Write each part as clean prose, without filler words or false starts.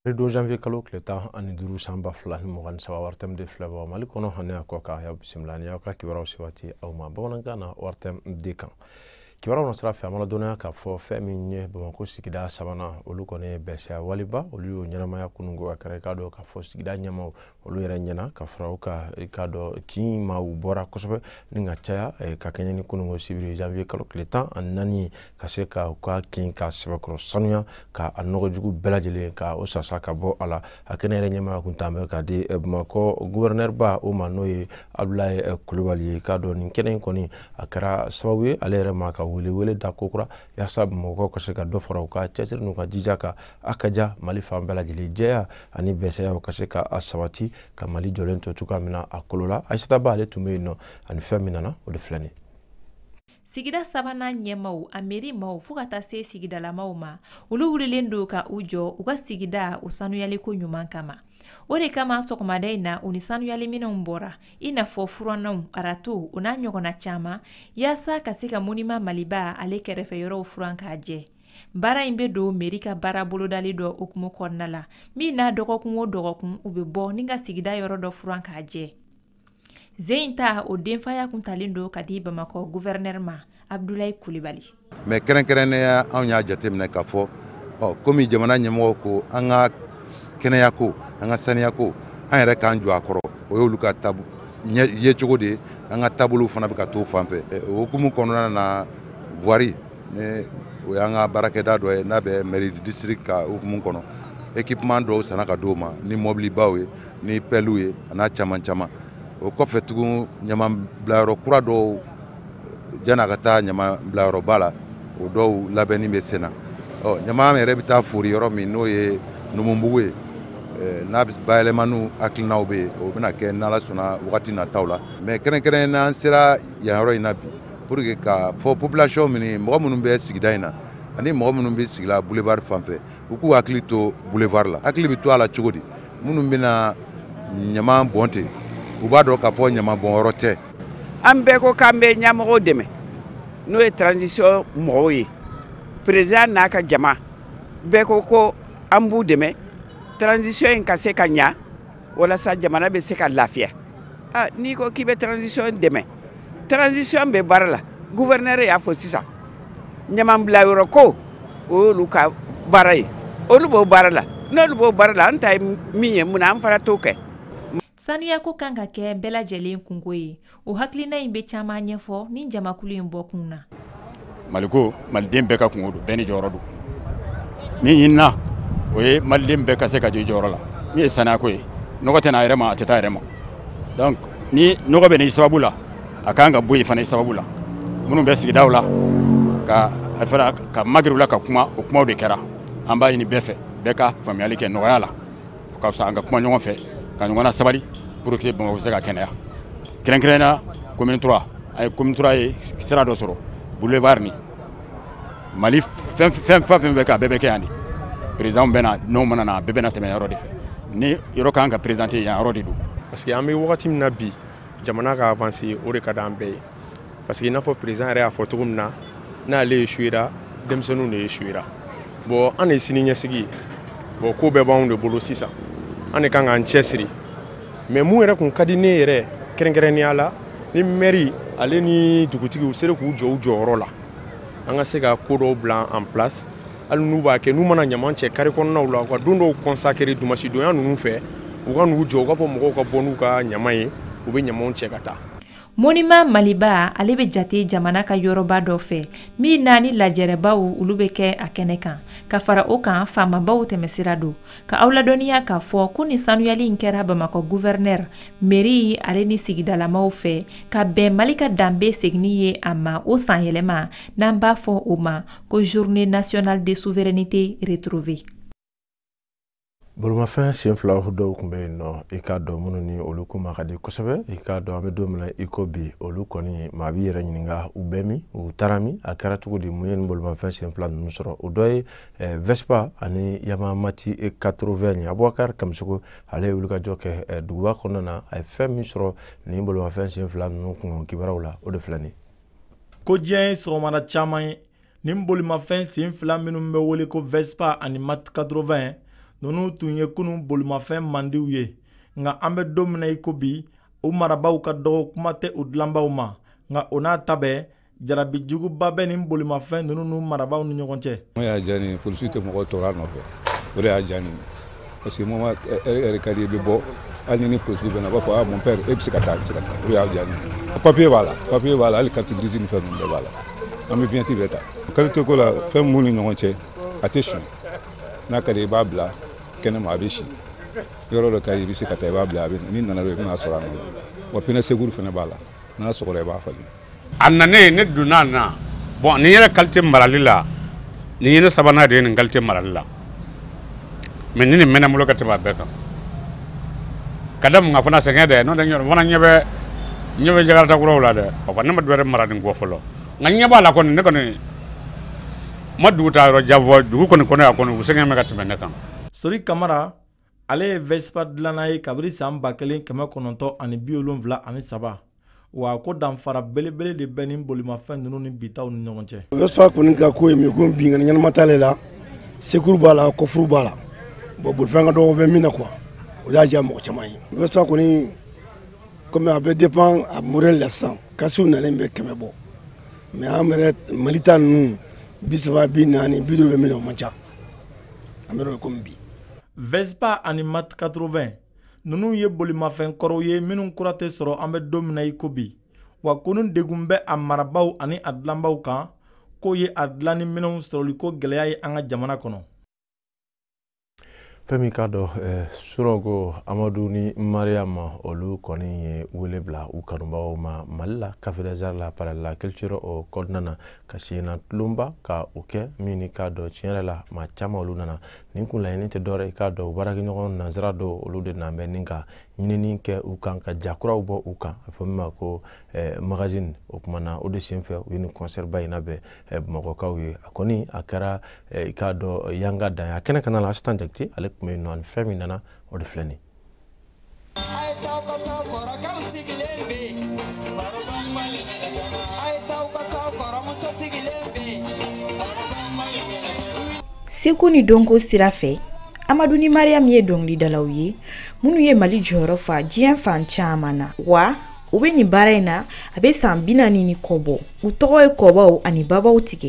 2 janvier kalo tile 15 san 2023 wartɛm de filɛ bɔ Mali kɔnɔ ani a kɔ kan. Y'aw bisimila ni y'aw ka kibaruyaw sewati aw ma bamanankan na wartɛm de kan. Kibaruyaw sira fɛ an dɔnniya k'a fɔ fɛn min ye Bamako sigida sabanan olu kɔni ye bɛsɛya waliba olu y'o ɲɛnamaya kunungo a kɛra i k'a dɔn k'a fɔ sigida ɲɛmaw olu yɛrɛ ɲɛna ka fara u ka i k'a dɔn kin maaw bɔra kosɛbɛ ni ka caya ka kɛɲɛ ni kunungo sibiri janvier kalo tile 14 ka se ka u ka kin ka sɛbɛkɔrɔ sanuya ka a nɔgɔjugu bɛɛ lajɛlen ka o sasa ka bɔ a la a kɛnɛ yɛrɛ ɲɛmaya kun t'an bɛ ka di Bamako gouverneur ba o ma n'o ye Abdoulaye Coulibaly ye k'a dɔn nin kɛnɛ in kɔni a kɛra sababu ye ale yɛrɛ ma ka wele da kokura yaasa Bamakɔ ka se ka dɔ fara u ka cɛsiri n'u ka jija ka a ka ja Mali fan bɛɛ lajɛlen jɛya ani bɛsɛyaw ka se ka a sabati ka Mali jɔlen to cogoya min na a kolo la Aissata Ba ale tun bɛ yen nɔ ani fɛn min nana o de filɛ nin sigida sabanan ɲɛmaw a mairie maw fo ka taa se sigidalamaw ma olu wulilen do ka u jɔ u ka sigida o sanuyali ko ɲuman kama o de kama sɔgɔmada in na u ni sanuyali minɛnw bɔra i n'a fɔ furannaw arato o n'a ɲɔgɔnna caman yaasa ka se ka monument Maliba ale kɛrɛfɛ yɔrɔw furan k'a jɛ baara in bɛ don mairie ka baara bolodali dɔ okumu kɔnɔna la min n'a dɔgɔkun o dɔgɔkun u bɛ bɔ ni ka sigida yɔrɔ dɔ furan k'a jɛ Zein ta o denfaya kun talen do ka di Bamako gouverneur ma Abdoulaye Coulibaly. Mais kɛrɛnkɛrɛnnenya anw y'a jateminɛ k'a fɔ komi jamana ɲɛmɔgɔ ko an ka kɛnɛya ko an ka saniya ko an yɛrɛ k'an jɔ a kɔrɔ o y'olu ka ye cogo de an ka taabolow fana bɛ ka t'o fan fɛ o hukumu kɔnɔna na Voirie o y'an ka baarakɛda dɔ ye n'a bɛ mairie du district ka hukumu kɔnɔ équipement dɔw sanna ka d'o ma ni mobilibaw ye ni pelles ye a n'a caman caman o kɔfɛ tugun ɲama bilayɔrɔ kura dɔw jan'a ka taa ɲama bilayɔrɔba la o dɔw labɛnni bɛ sen na ɲama yɛrɛ bɛ taa fori yɔrɔ min n'o ye Numubugu ye n'a bayɛlɛmaniw hakilinaw bɛ yen o bɛna kɛ n'Ala sɔnna wagati nataw la mais kɛrɛnkɛrɛnnen n'an sera yan yɔrɔ in na bi pour que ka fɔ population min mɔgɔ minnu bɛ sigida in na ani mɔgɔ minnu bɛ sigila boulevard fan fɛ u k'u hakili to boulevard la hakili bɛ to a la cogo di minnu bɛna ɲama bɔn ten u b'a dɔn k'a fɔ ɲama bɔn yɔrɔ tɛ an bɛɛ ko k'an bɛ ɲɛmɔgɔw dɛmɛ n'o ye transition mɔgɔw ye président n'a ka jama bɛɛ ko an b'u dɛmɛ transition in ka se ka ɲa walasa jamana bɛ se ka lafiya n'i ko k'i bɛ transition dɛmɛ transition bɛ baara la gouverneur y'a fɔ sisan ɲama bilayɔrɔ ko o y'olu ka baara ye olu b'o baara la n'olu b'o baara la an ta ye min ye mun na an fana t'o kɛ sanuya ko kan ka kɛ bɛɛ lajɛlen kungo ye o hakilina in bɛ caman ɲɛfɔ ni jamakulu in bɔ kun na Maliko maliden bɛɛ ka kungo don bɛɛ ni jɔyɔrɔ don min ɲinina o ye maliden bɛɛ ka se ka jɔ jɔyɔrɔ la min ye sanuya ko ye nɔgɔ tɛ n'a yɛrɛ ma a tɛ taa yɛrɛ ma donc ni nɔgɔ bɛ n'i sababu la a kan ka bɔ yen fana i sababu la minnu bɛ sigidaw la ka magiriw la ka kuma o kumaw de kɛra an b'a ɲini bɛɛ fɛ bɛɛ ka faamuyali kɛ nɔgɔya la o ka fisa an ka kuma ɲɔgɔn fɛ ka ɲɔgɔnna sabali pour que Bamako bɛ se ka kɛnɛya kɛrɛnkɛrɛnnenya commune 3 a ye commune 3 ye sira dɔ sɔrɔ boulevard ni Mali fɛn bɛ kɛ a bɛɛ bɛ kɛ yan de président bɛ na n'o mana na a bɛɛ bɛ na tɛmɛ yɔrɔ de fɛ ni yɔrɔ kan ka présidenter yan yɔrɔ de don parce que an bɛ wagati min na bi jamana ka avancer o de ka d'an bɛɛ ye parce que i n'a fɔ président yɛrɛ y'a fɔ cogo min na n'ale échouera denmisɛnninw de échouera bon an de ye sini ɲɛsigi ye bon ko bɛɛ b'anw de bolo sisan an de kan k'an cɛsiri mais mun yɛrɛ kun ka di ne yɛrɛ kɛrɛnkɛrɛnnenya la ni mairie ale ni dugutigiw sera k'u jɔ u jɔyɔrɔ la an ka se ka ko dɔw bila en place hali n'u b'a kɛ n'u mana ɲama cɛ carré kɔnɔnaw la u ka don dɔw consacrer dimanche donya ninnu fɛ u ka n'u jɔ u k'a fɔ mɔgɔw ka bɔ n'u ka ɲama ye u bɛ ɲamaw cɛ ka taa monument Maliba ale bɛ jate jamana ka yɔrɔba dɔ fɛ min n'a ni lajɛrɛbaw olu bɛ kɛ a kɛnɛ kan ka fara o kan faamabaw tɛmɛsira don ka aw ladɔnniya k'a fɔ ko ni sanuyali in kɛra Bamako gouverneur mairie ale ni sigidalamaw fɛ ka bɛn Mali ka danbe seginni ye a ma o san yɛlɛma n'an b'a fɔ o ma ko journée nationale de souveraineté retrouvée Bolimafɛn sen fila dɔw tun bɛ yen nɔ i k'a dɔn minnu ni olu ko ma ka di kosɛbɛ i k'a dɔn an bɛ don min na i ko bi olu kɔni maa b'i yɛrɛ ɲininka u bɛɛ min u taara min a kɛra cogo di mun ye nin bolimafɛn sen fila ninnu sɔrɔ o dɔ ye Vespa ani Yamaha Mati 80 ye Abubakar Kamisogo ale ye wulikajɔ kɛ duguba kɔnɔna na a ye fɛn min sɔrɔ nin bolimafɛn sen fila ninnu kun kibaruyaw la o de filɛ nin ko diɲɛ ye sɔgɔmada caman ye nin bolimafɛn sen fila minnu bɛ wele ko Vespa ani Mati 80 ninnu tun ye kunun bolimafɛn mandiw ye nka an bɛ don min na i ko bi u marabaw ka dɔgɔ kuma tɛ u dilanbaw ma nka o n'a ta bɛɛ jarabijuguba bɛ nin bolimafɛn ninnu n'u marabaw ni ɲɔgɔn cɛ. Mo y'a diya ni polisi tɛ mɔgɔw tɔɔrɔ a nɔfɛ o de y'a diya ni parce que mo yɛrɛ ka di i bɛ bɔ hali ni polisi bɛ na a b'a fɔ mon père e bɛ se ka taa o de y'a diya ni papier b'a la hali carte grise ni fɛn ninnu bɛɛ b'a la an bɛ fiɲɛti bɛɛ ta qualité ko la fɛn mun ni ɲɔgɔn cɛ a tɛ sɔn n'a ka di i b'a bila kɛnɛma a bɛ si yɔrɔ dɔ ka di i bɛ se ka taa i b'a bila a bɛ ni nana dɔ i bɛna sɔrɔ a nɔ wa pneu secours fana b'a la n'a sɔgɔra i b'a falen. A nanen ne donna na bon nin yɛrɛ qualité marali la nin ye ne sabanan de ye nin qualité marali la mais ni nin mɛnɛ n bolo ka tɛmɛ a bɛɛ kan ka da mun kan fana sɛgɛn dɛ n'o tɛ fana ɲɛ bɛ Jakarta kuraw la dɛ o ne ma dɔ wɛrɛ mara nin kɔ fɔlɔ nka ɲɛ b'a la kɔni ne kɔni ma dugu taa yɔrɔ jan fɔ dugu kɔni kɔnɔ yan kɔni u sɛgɛn bɛ ka tɛmɛ ne kan. Sori Kamara ale ye Vespa dilanna ye kabini san 1973 wa ko danfara belebele de bɛ nin bolimafɛn ninnu ni bitaw ni ɲɔgɔn cɛ. Vespa kɔni ka ko ye min ko binkani ɲɛnama t'ale la secours b'a la coffre b'a la bon bolifɛn ka dɔgɔ bɛ min na quoi o y'a diya mɔgɔ caman ye. Vespa kɔni comme a bɛ dépend a modèle la sisan kasiw nalen bɛ 100 bɔ mais an yɛrɛ Mali ta ninnu 30 40 50 bɛ min na o man ca an bɛ yɔrɔ komi bi. Vespa ani Mat 80 ninnu ye bolimafɛn kɔrɔw ye minnu kura tɛ sɔrɔ an bɛ don min na i ko bi wa kunun degun bɛ a marabaw ani a dilanbaw kan k'o ye a dilanni minɛnw sɔrɔli ko gɛlɛya ye an ka jamana kɔnɔ. Fɛn min ka dɔn Suranko Amadu ni Mariama olu kɔni ye wele bila u kanubagaw ma Mali la Café des Arts la par la culture o kɔnɔna na ka siyɛnna tulonba ka o kɛ min ni k'a dɔn tiɲɛ yɛrɛ la maa caman olu nana nin kun laɲini tɛ dɔwɛrɛ ye k'a dɔn baarakɛɲɔgɔn nansara dɔw olu de na bɛ nin ka ɲinini kɛ u kan ka jakuraw bɔ u kan a fɔ min ma ko magazine o kumana o de senfɛ u ye nin concert ba in labɛn Bamakɔkaw ye a kɔni a kɛra i k'a dɔn Yanga Dan a kɛnɛ kana la Assistant Jakite ale tun bɛ yen nɔ ani fɛn min nana o de filɛ nin ye. Seko ni donko sira fɛ Amadu ni Mariam ye dɔnkilidalaw ye minnu ye Mali jɔyɔrɔ fa diɲɛ fan caman na wa u bɛ nin baara in na a bɛ san 40 ni kɔ bɔ u tɔgɔ ye kɔbaw ani babaw tigɛ.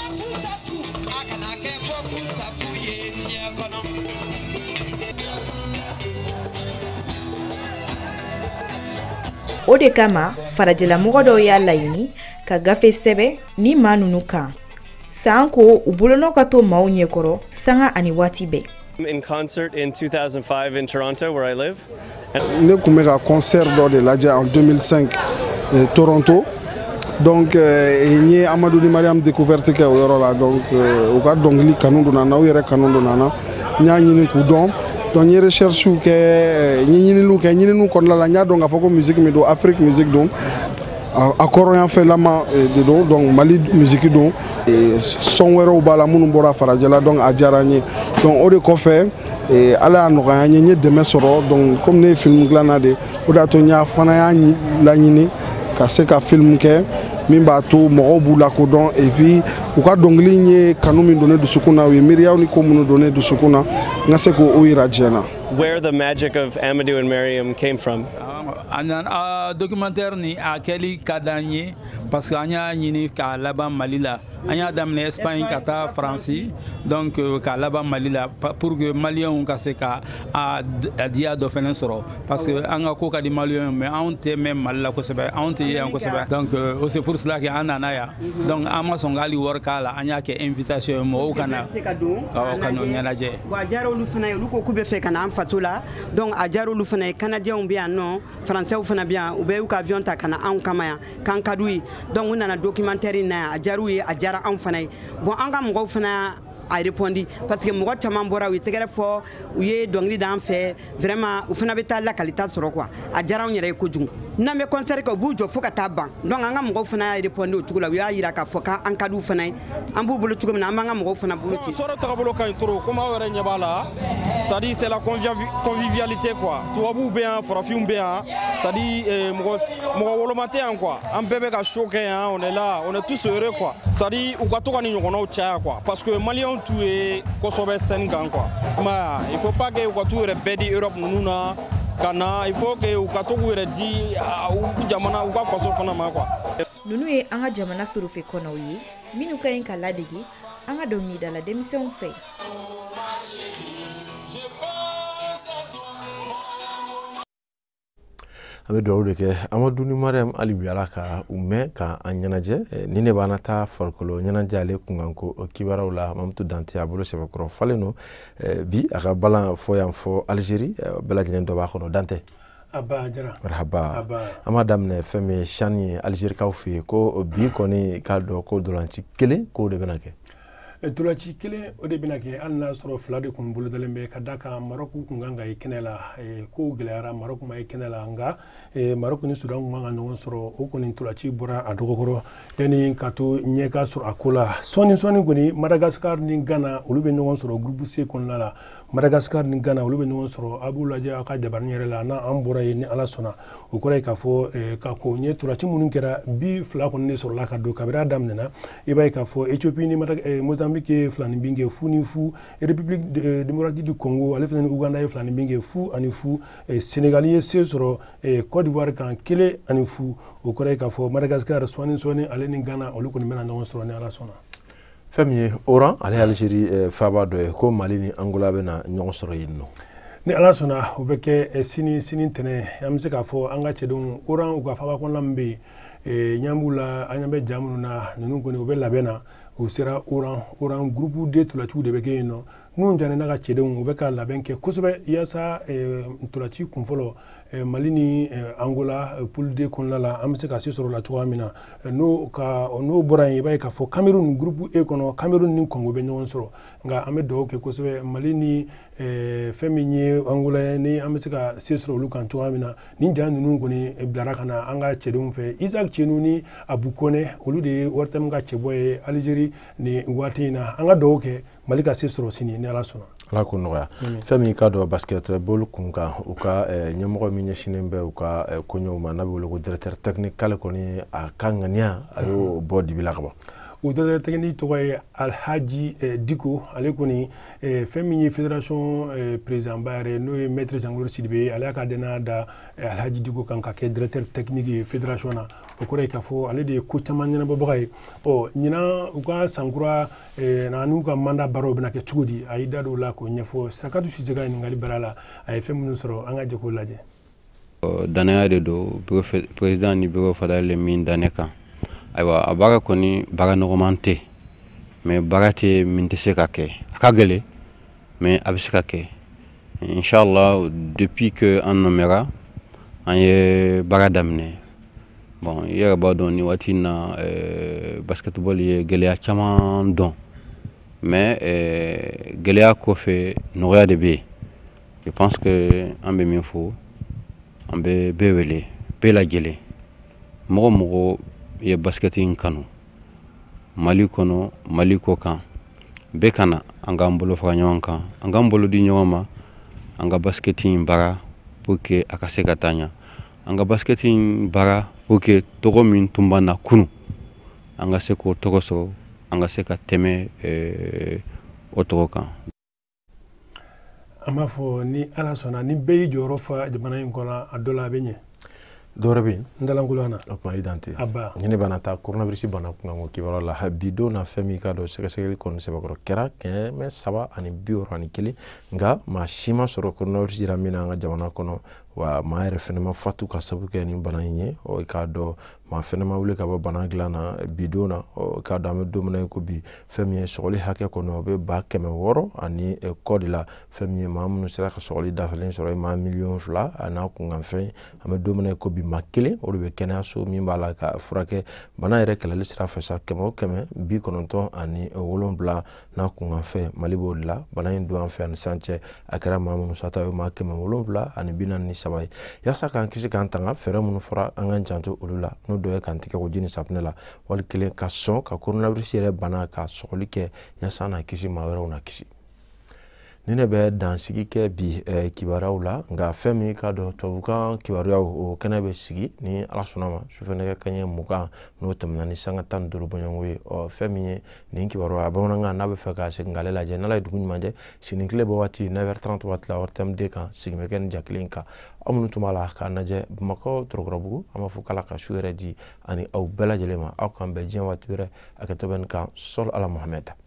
O de kama farajɛlamɔgɔ dɔw y'a laɲini ka gafe sɛbɛ ni maa ninnu kan san ko u bolonɔ ka to maaw ɲɛkɔrɔ sanga ani waati bɛɛ. In concert in 2005 in Toronto where I live. Ne kun bɛ ka concert dɔ de lajɛ en 2005 Toronto donc n ye Amadu ni Mariam découverte kɛ o yɔrɔ la donc u ka dɔnkili kanu donna n na u yɛrɛ kanu donna n na n y'a ɲini k'u dɔn donc n ye recherche kɛ n ye ɲininiw kɛ ɲininiw kɔnɔna la n y'a dɔn k'a fɔ ko musique min don Afrique musique don a kɔrɔyanfɛlama de don donc Mali musique don son wɛrɛw b'a la minnu bɔra farajɛ la donc a diyara n ye donc o de kɔfɛ ala y'a nɔgɔya n ye dɛmɛ sɔrɔ donc comme ne ye film dilanna de o de y'a to n fana y'a laɲini ka se ka film kɛ min b'a to mɔgɔw b'u lakodɔn et puis u ka dɔnkili ye kanu min don ne dusukun na u ye miiriyaw ni ko minnu don ne dusukun na n ka se k'o yira diɲɛ na. Where the magic of Amadou and Mariam came from. Documentaire ni a kɛli ka d'an ye parce que an y'a ɲini k'a laban Mali la an y'a daminɛ Espagne ka taa Faransi donc k'a laban Mali la pour que Maliens ka se ka diya dɔ fɛnɛ sɔrɔ parce que an ka ko ka di Maliens mais anw tɛ mɛn Mali la kosɛbɛ anw tɛ ye yan kosɛbɛ donc c'est pour cela que an nana yan donc an ma sɔn k'ali wari k'a la an y'a kɛ invitation ye mɔgɔw ka na ka n'o ɲɛnajɛ. Wa a diyara olu fana ye olu ko k'u bɛ fɛ ka na an faso la donc a diyara olu fana ye Canadiens bɛ yan nɔ Français fana bɛ yan u bɛ y'u ka avion ta ka na anw kama yan k'an ka d'u ye donc u nana documentaire in na yan a diyara u ye a diyara anw fana ye bon an ka mɔgɔw fana a répondi parce que mɔgɔ caman bɔra u ye tɛgɛrɛ fɔ u ye dɔnkili d'an fɛ vraiment u fana bɛ taa lakalita sɔrɔ quoi a diyara anw yɛrɛ ye kojugu. n'an bɛ concert kɛ u b'u jɔ fo ka taa ban donc an ka mɔgɔw fana y'a répondre o cogo la u y'a yira k'a fɔ k'an ka d'u fana ye an b'u bolo cogo min na an b'an ka mɔgɔw fana bolo ci. Sɔrɔ tagabolo ka ɲi trop comme aw yɛrɛ ɲɛ b'a la c'est à dire c'est la convivialité quoi tubabuw bɛ yan farafinw bɛ yan c'est à dire mɔgɔ woloma tɛ yan quoi an bɛɛ bɛ ka show kɛ yan on est là on est tous heureux quoi c'est à dire u ka to ka ni ɲɔgɔnnaw caya quoi parce que maliyɛnw t'u ye kosɛbɛ scène kan quoi il faut pas que u ka t'u yɛrɛ bɛɛ di Europe ninnu na. Il faut que u ka to k'u yɛrɛ di jamana u ka faso fana ma quoi. Ninnu ye an ka jamana sorofe kɔnɔw ye minnu ka ɲi ka ladege an ka dɔnkilidala denmisɛnw fɛ. An bɛ dugawu de kɛ Amadu ni Mariam hali bi Ala ka u mɛn ka an ɲɛnajɛ ni ne b'an taa farikolo ɲɛnajɛ ale kunkanko kibaruyaw la Mamutu Dante a bolo sɛbɛkɔrɔ falen no bi a ka balan fɔ yan fɔ Algérie bɛɛ lajɛlen dɔ b'a kɔnɔ Dante. Aba jara. Marhaba. An b'a daminɛ fɛn min ye CHAN ye Algérikaw fɛ yen ko bi kɔni k'a dɔn ko dolanci kelen k'o de bɛna kɛ. Dolanci kelen o de bɛna kɛ hali n'a sɔrɔ fila de kun bolodalen bɛ ka da kan Maroc kun kan ka ye kɛnɛ la ko gɛlɛyara Maroc ma ye kɛnɛ la nka Maroc ni Sudan kun kan ka ɲɔgɔn sɔrɔ o kɔni dolanci bɔra a dɔgɔkɔrɔ yanni ka to ɲɛ ka sɔrɔ a ko la sɔɔni kɔni Madagascar ni Ghana olu bɛ ɲɔgɔn sɔrɔ groupe C kɔnɔna la Madagascar ni Ghana olu bɛ ɲɔgɔn sɔrɔ a b'u lajɛ aw ka jabarani yɛrɛ la n'an bɔra yen ni Ala sɔnna o kɔrɔ ye k'a fɔ ka ko ɲɛ dolanci minnu kɛra bi fila kɔni de sɔrɔla ka don kabiri a daminɛna i b'a ye k'a fɔ Éthiopie ni Mozambique filani binge fu ni fu République démocratique du Congo ale fana ni Uganda ye filani binge fu ani fu Sénégal ye se sɔrɔ Côte d'Ivoire kan kelen ani fu o kɔrɔ ye k'a fɔ Madagascar sɔɔni ale ni Ghana olu kɔni bɛna ɲɔgɔn sɔrɔ ni Ala sɔnna. Fɛn min ye Oran ale Algérie faaba dɔ ye ko Mali ni Angola bɛna ɲɔgɔn sɔrɔ yen nɔ. Ni Ala sɔnna o bɛ kɛ sini ntɛnɛn an bɛ se k'a fɔ an ka cɛdenw Oran u ka faaba kɔnɔna min bɛ yen ɲan b'u la an ɲan bɛ ja minnu na ninnu kɔni u bɛ labɛn na u sera Oran groupe de tolaciw de bɛ kɛ yen nɔ minnu jɛnna n'a ka cɛdenw u bɛ ka labɛn kɛ kosɛbɛ yaasa ntolaci kunfɔlɔ Mali ni Angola poule D kɔnɔna la an bɛ se ka se sɔrɔ o la cogoya min na n'o bɔra yen i b'a ye k'a fɔ Cameroun groupe E kɔnɔ Cameroun ni Congo bɛ ɲɔgɔn sɔrɔ nka an bɛ dugawu kɛ kosɛbɛ Mali ni fɛn min ye Angola ye ni an bɛ se ka se sɔrɔ olu kan cogoya min na nin ja ninnu kɔni bilara ka na an ka cɛdenw fɛ Isaac Tienu ni Abu Kone olu de ye Wartam ka cɛbɔ ye Algérie ni waati in na an ka dugawu kɛ Mali ka se sɔrɔ sini ni Ala sɔnna. Ala ko nɔgɔya fɛn min ka dɔn basketball kun kan u ka ɲɛmɔgɔ min ɲɛsinnen bɛ u ka koɲɛw ma n'a bɛ wele ko directeur technique k'ale kɔni a ka ŋaniya a y'o bɔ dibi la ka ban. O directeur technique tɔgɔ ye Alhaji Diko ale kɔni fɛn min ye fédération président ba yɛrɛ n'o ye maître Jean-Claude Sidibe ale y'a ka danaya da Alhaji Diko kan ka kɛ directeur technique ye fédération na o kɔrɔ ye k'a fɔ ale de ye ko caman ɲɛnabɔbaga ye ɲinan u ka sankura n'u ka mandat baaraw bɛna kɛ cogo di a y'i da don o la k'o ɲɛfɔ Sirakatu Sise ka ɲininkali baara la a ye fɛn minnu sɔrɔ an ka jɛ k'o lajɛ. Danaya de don président ni bureau fadal le min da ne kan ayiwa a baara kɔni baara nɔgɔman tɛ mais baara tɛ min tɛ se ka kɛ a ka gɛlɛn mais a bɛ se ka kɛ inchallah depuis que an nommera an ye baara daminɛ bon i yɛrɛ b'a dɔn ni waati in na basketball ye gɛlɛya caman dɔn mais gɛlɛya kɔfɛ nɔgɔya de bɛ yen je pense que an bɛ min fɔ an bɛ bɛɛ wele bɛɛ lajɛlen mɔgɔ ye basket in kanu Mali kɔnɔ Mali ko kan bɛɛ ka na an k'an bolo fara ɲɔgɔn kan an k'an bolo di ɲɔgɔn ma an ka basket in baara pour que a ka se ka taa ɲɛ an ka basket in baara pour que tɔgɔ min tun b'an na kunun an ka se k'o tɔgɔ sɔrɔ an ka se ka tɛmɛ o tɔgɔ kan. An b'a fɔ ni Ala sɔnna ni bɛɛ y'i jɔyɔrɔ fa jamana in kɔnɔ a dɔ la a bɛ ɲɛ. dɔwɛrɛ bɛ yen ndalankolon o kuma i dante aba ɲini bana ta coronavirus bana kunkanko kibaruya la bi don na fɛn min ka dɔn sɛgɛsɛgɛli kɔni sɛbɛkɔrɔ kɛra 361 nka maa si ma sɔrɔ coronavirus yira min na an ka jamana kɔnɔ wa maa yɛrɛ fɛnɛ ma fatu ka sabu kɛ nin bana in ye i k'a dɔn maa fɛnɛ ma wuli ka bɔ bana dilan na bi don na i k'a dɔn an bɛ don min na ko bi fɛn min ye sɔgɔli hakɛ kɔnɔ o bɛ 600,000 ani kɔ de la fɛn min ye maa minnu sera ka sɔgɔli dafalen sɔrɔ ye maa 2,000,000 a n'a kunkanfɛn an bɛ don min na ko bi maa 1 o de bɛ kɛnɛyaso min b'a la ka furakɛ bana yɛrɛ kɛlɛli sira fɛ sa 197 n'a kunkanfɛn Mali b'o de la bana in don an fɛ ani san cɛ a kɛra maa minnu sata o ye maa 740 ani 3 ye yaasa k'an kisi k'an tanga fɛɛrɛ minnu fɔra an k'an janto olu la n'o dɔ ye k'an tigɛ ko ji ni safunɛ la wali kelen ka sɔn ka coronavirus yɛrɛ bana ka sɔgɔli kɛ yaasa na kisi maa wɛrɛw na kisi ni ne bɛ dansigi kɛ bi kibaruyaw la nka fɛn min ka dɔn tubabukan kibaruyaw o kɛnɛ bɛ sigi ni ala sɔnna ma sufɛ nɛgɛ kaɲɛ 20 n'o tɛmɛna ni sanga 15 bɔɲɔgɔnko ye fɛn min ye nin kibaruya bamanankan n'a bɛ fɛ ka segin k'ale lajɛ n'ala ye dugu ɲuman jɛ sini tile bɔ waati 9h30 waati la RTM kan segin bɛ kɛ nin ja kelen kan aw minnu tun b'a la k'a lajɛ Bamakɔ Torokɔrɔbugu an b'a fɔ k'ala ka su yɛrɛ di ani aw bɛɛ lajɛlen ma aw k'an bɛn diɲɛ waati wɛrɛ a kɛtɔ bɛ nin kan Sol Ala Mohamɛd